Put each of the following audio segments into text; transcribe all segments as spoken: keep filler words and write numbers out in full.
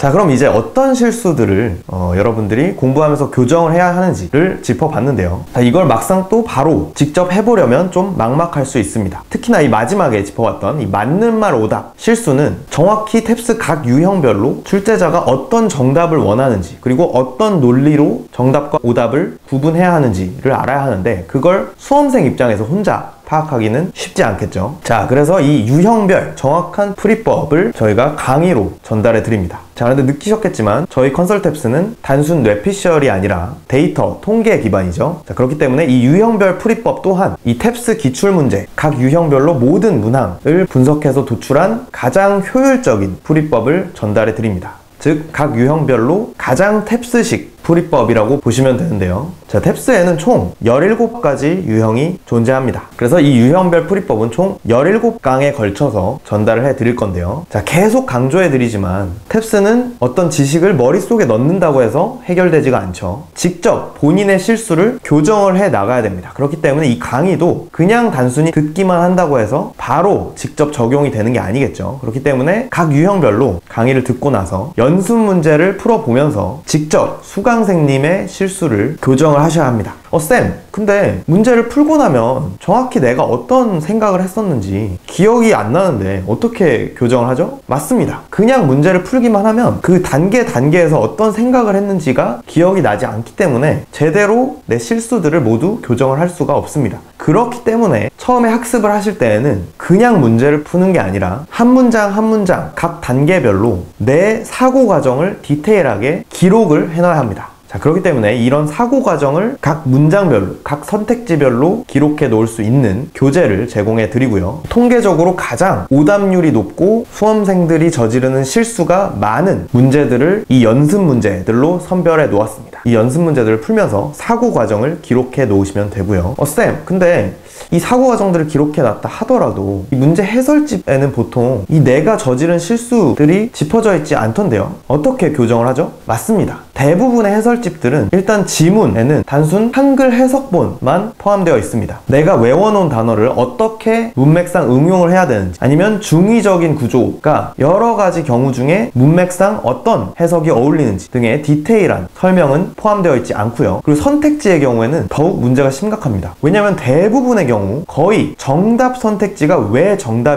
자, 그럼 이제 어떤 실수들을 어, 여러분들이 공부하면서 교정을 해야 하는지를 짚어봤는데요. 자, 이걸 막상 또 바로 직접 해보려면 좀 막막할 수 있습니다. 특히나 이 마지막에 짚어봤던 이 맞는 말 오답 실수는 정확히 탭스 각 유형별로 출제자가 어떤 정답을 원하는지, 그리고 어떤 논리로 정답과 오답을 구분해야 하는지를 알아야 하는데, 그걸 수험생 입장에서 혼자 파악하기는 쉽지 않겠죠. 자, 그래서 이 유형별 정확한 풀이법을 저희가 강의로 전달해 드립니다. 자, 그런데 느끼셨겠지만 저희 컨설탭스는 단순 뇌피셜이 아니라 데이터, 통계 기반이죠. 자, 그렇기 때문에 이 유형별 풀이법 또한 이 탭스 기출문제, 각 유형별로 모든 문항을 분석해서 도출한 가장 효율적인 풀이법을 전달해 드립니다. 즉, 각 유형별로 가장 탭스식 풀이법이라고 보시면 되는데요. 자, 탭스에는 총 열일곱 가지 유형이 존재합니다. 그래서 이 유형별 풀이법은 총 열일곱 강에 걸쳐서 전달을 해 드릴 건데요. 자, 계속 강조해 드리지만 탭스는 어떤 지식을 머릿속에 넣는다고 해서 해결되지가 않죠. 직접 본인의 실수를 교정을 해 나가야 됩니다. 그렇기 때문에 이 강의도 그냥 단순히 듣기만 한다고 해서 바로 직접 적용이 되는 게 아니겠죠. 그렇기 때문에 각 유형별로 강의를 듣고 나서 연습 문제를 풀어보면서 직접 수강 수강생님의 실수를 교정을 하셔야 합니다. 어, 쌤, 근데 문제를 풀고 나면 정확히 내가 어떤 생각을 했었는지 기억이 안 나는데 어떻게 교정을 하죠? 맞습니다. 그냥 문제를 풀기만 하면 그 단계 단계에서 어떤 생각을 했는지가 기억이 나지 않기 때문에 제대로 내 실수들을 모두 교정을 할 수가 없습니다. 그렇기 때문에 처음에 학습을 하실 때에는 그냥 문제를 푸는 게 아니라 한 문장 한 문장 각 단계별로 내 사고 과정을 디테일하게 기록을 해놔야 합니다. 자, 그렇기 때문에 이런 사고 과정을 각 문장별로, 각 선택지별로 기록해 놓을 수 있는 교재를 제공해 드리고요. 통계적으로 가장 오답률이 높고 수험생들이 저지르는 실수가 많은 문제들을 이 연습 문제들로 선별해 놓았습니다. 이 연습 문제들을 풀면서 사고 과정을 기록해 놓으시면 되고요. 어, 쌤, 근데 이 사고 과정들을 기록해 놨다 하더라도 이 문제 해설집에는 보통 이 내가 저지른 실수들이 짚어져 있지 않던데요. 어떻게 교정을 하죠? 맞습니다. 대부분의 해설집들은 일단 지문에는 단순 한글 해석본만 포함되어 있습니다. 내가 외워놓은 단어를 어떻게 문맥상 응용을 해야 되는지, 아니면 중의적인 구조가 여러 가지 경우 중에 문맥상 어떤 해석이 어울리는지 등의 디테일한 설명은 포함되어 있지 않고요. 그리고 선택지의 경우에는 더욱 문제가 심각합니다. 왜냐하면 대부분의 경우 거의 정답 선택지가 왜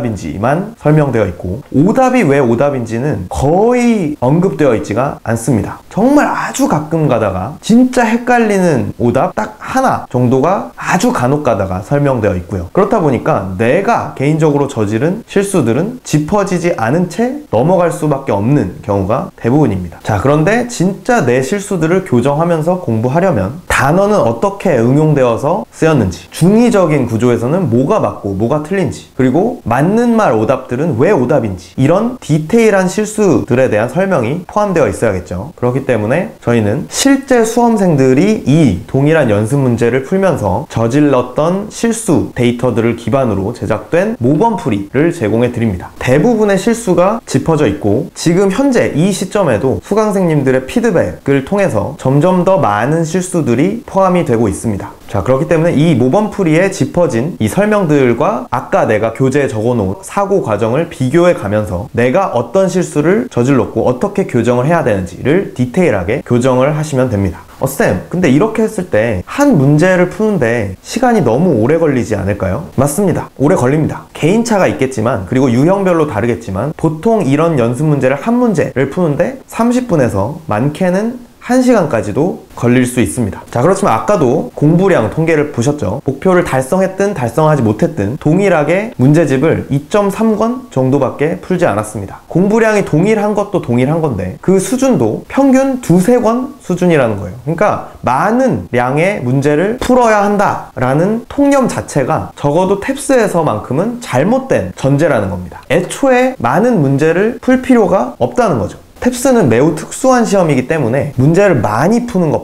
정답인지만 설명되어 있고 오답이 왜 오답인지는 거의 언급되어 있지가 않습니다. 정말 아주 가끔 가다가 진짜 헷갈리는 오답 딱 하나 정도가 아주 간혹 가다가 설명되어 있고요. 그렇다 보니까 내가 개인적으로 저지른 실수들은 짚어지지 않은 채 넘어갈 수밖에 없는 경우가 대부분입니다. 자, 그런데 진짜 내 실수들을 교정하면서 공부하려면 단어는 어떻게 응용되어서 쓰였는지, 중의적인 구조에서는 뭐가 맞고 뭐가 틀린지, 그리고 맞는 말 오답들은 왜 오답인지, 이런 디테일한 실수들에 대한 설명이 포함되어 있어야겠죠. 그렇기 때문에 저희는 실제 수험생들이 이 동일한 연습 문제를 풀면서 저질렀던 실수 데이터들을 기반으로 제작된 모범풀이를 제공해 드립니다. 대부분의 실수가 짚어져 있고 지금 현재 이 시점에도 수강생님들의 피드백을 통해서 점점 더 많은 실수들이 포함이 되고 있습니다. 자, 그렇기 때문에 이 모범풀이에 짚어진 이 설명들과 아까 내가 교재에 적어놓은 사고 과정을 비교해 가면서 내가 어떤 실수를 저질렀고 어떻게 교정을 해야 되는지를 디테일하게 교정을 하시면 됩니다. 어, 쌤, 근데 이렇게 했을 때 한 문제를 푸는데 시간이 너무 오래 걸리지 않을까요? 맞습니다. 오래 걸립니다. 개인차가 있겠지만, 그리고 유형별로 다르겠지만 보통 이런 연습 문제를 한 문제를 푸는데 삼십 분에서 많게는 한 시간까지도 걸릴 수 있습니다. 자, 그렇지만 아까도 공부량 통계를 보셨죠? 목표를 달성했든 달성하지 못했든 동일하게 문제집을 이 점 삼 권 정도밖에 풀지 않았습니다. 공부량이 동일한 것도 동일한 건데 그 수준도 평균 두세 권 수준이라는 거예요. 그러니까 많은 량의 문제를 풀어야 한다라는 통념 자체가 적어도 탭스에서만큼은 잘못된 전제라는 겁니다. 애초에 많은 문제를 풀 필요가 없다는 거죠. 탭스는 매우 특수한 시험이기 때문에 문제를 많이 푸는 것보다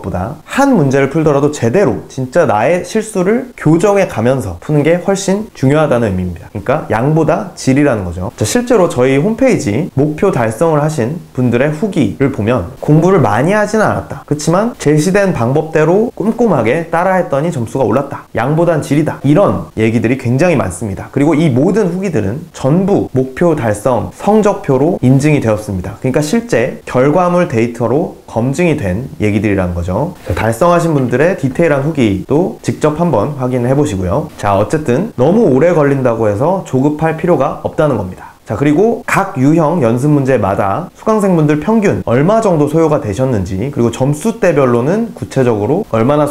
한 문제를 풀더라도 제대로 진짜 나의 실수를 교정해 가면서 푸는 게 훨씬 중요하다는 의미입니다. 그러니까 양보다 질이라는 거죠. 자, 실제로 저희 홈페이지 목표 달성을 하신 분들의 후기를 보면 공부를 많이 하지는 않았다. 그렇지만 제시된 방법대로 꼼꼼하게 따라했더니 점수가 올랐다. 양보단 질이다. 이런 얘기들이 굉장히 많습니다. 그리고 이 모든 후기들은 전부 목표 달성 성적표로 인증이 되었습니다. 그러니까 실제 결과물 데이터로 검증이 된 얘기들이라는 거죠. 자, 달성하신 분들의 디테일한 후기도 직접 한번 확인해 보시고요. 자, 어쨌든 너무 오래 걸린다고 해서 조급할 필요가 없다는 겁니다. 자, 그리고 각 유형 연습 문제마다 수강생분들 평균 얼마 정도 소요가 되셨는지, 그리고 점수대별로는 구체적으로 얼마나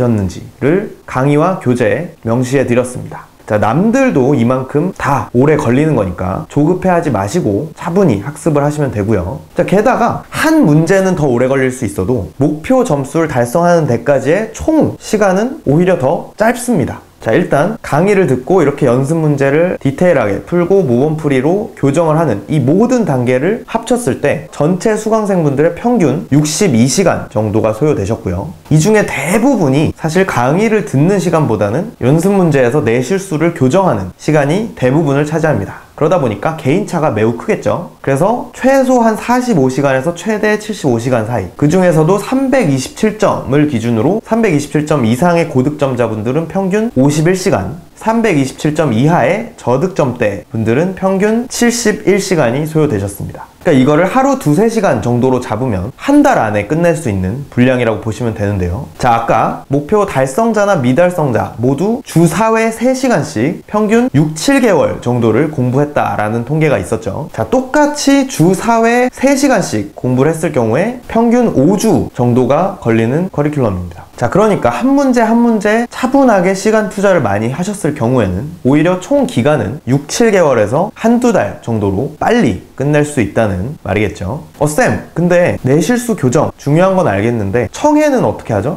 소요되셨는지를 강의와 교재에 명시해 드렸습니다. 자, 남들도 이만큼 다 오래 걸리는 거니까 조급해하지 마시고 차분히 학습을 하시면 되고요. 자, 게다가 한 문제는 더 오래 걸릴 수 있어도 목표 점수를 달성하는 데까지의 총 시간은 오히려 더 짧습니다. 자, 일단 강의를 듣고 이렇게 연습 문제를 디테일하게 풀고 모범풀이로 교정을 하는 이 모든 단계를 합쳤을 때 전체 수강생분들의 평균 육십이 시간 정도가 소요되셨고요. 이 중에 대부분이 사실 강의를 듣는 시간보다는 연습 문제에서 내 실수를 교정하는 시간이 대부분을 차지합니다. 그러다 보니까 개인차가 매우 크겠죠. 그래서 최소 한 사십오 시간에서 최대 칠십오 시간 사이, 그 중에서도 삼백이십칠 점을 기준으로 삼백이십칠 점 이상의 고득점자분들은 평균 오십일 시간, 삼백이십칠 점 이하의 저득점대 분들은 평균 칠십일 시간이 소요되셨습니다. 그러니까 이거를 하루 두세 시간 정도로 잡으면 한 달 안에 끝낼 수 있는 분량이라고 보시면 되는데요. 자, 아까 목표 달성자나 미달성자 모두 주 사 회 세 시간씩 평균 육, 칠 개월 정도를 공부했다라는 통계가 있었죠. 자, 똑같이 주 사 회 세 시간씩 공부를 했을 경우에 평균 오 주 정도가 걸리는 커리큘럼입니다. 자, 그러니까 한 문제 한 문제 차분하게 시간 투자를 많이 하셨을 경우에는 오히려 총 기간은 육, 칠 개월에서 한두 달 정도로 빨리 끝낼 수 있다는 말이겠죠. 어, 쌤, 근데 내 실수 교정 중요한 건 알겠는데 청해는 어떻게 하죠?